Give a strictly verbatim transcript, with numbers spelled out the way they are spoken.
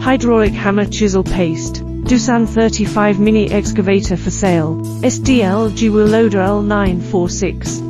hydraulic hammer chisel paste. Doosan thirty-five mini excavator for sale. S D L G wheel loader L nine four six.